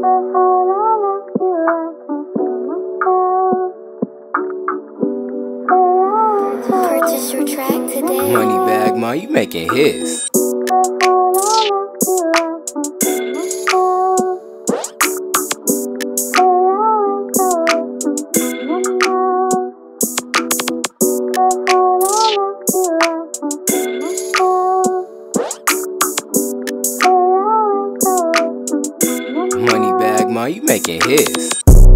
Purchase your track today. Moneybagg Ma, you making hits. Moneybagg Ma, you making hits.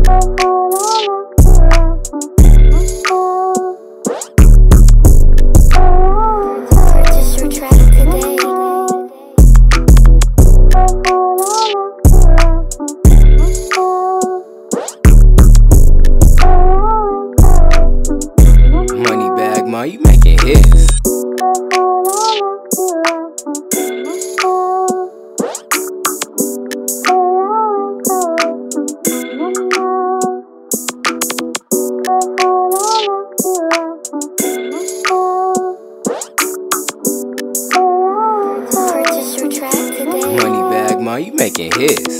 Purchase your track today. Moneybagg Ma, you making hits. Purchase your track today. Moneybagg Ma, you making hits.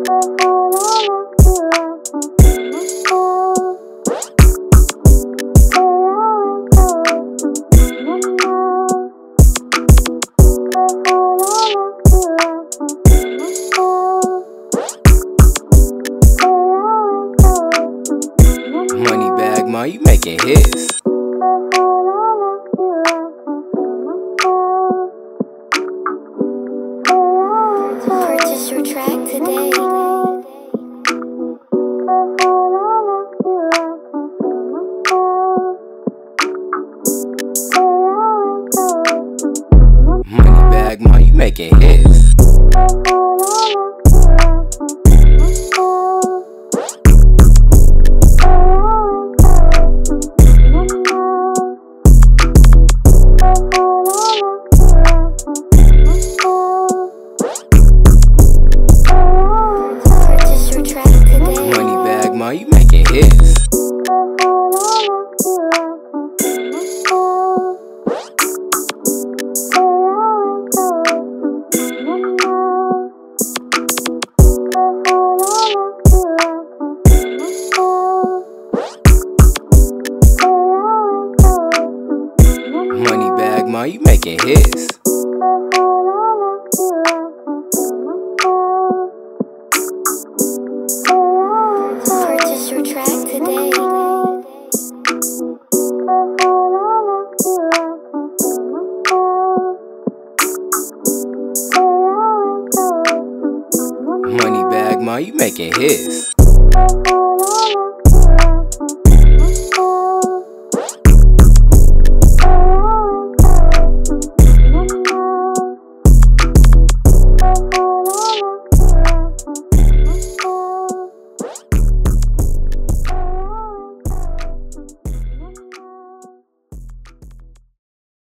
Moneybagg Ma, you making hits. Purchase your track today. Moneybagg Ma, you making hits. Purchase your track today. Moneybagg Ma, you making hits. Moneybagg Ma, you making hits. Purchase your track today. Moneybagg Ma, you making hits.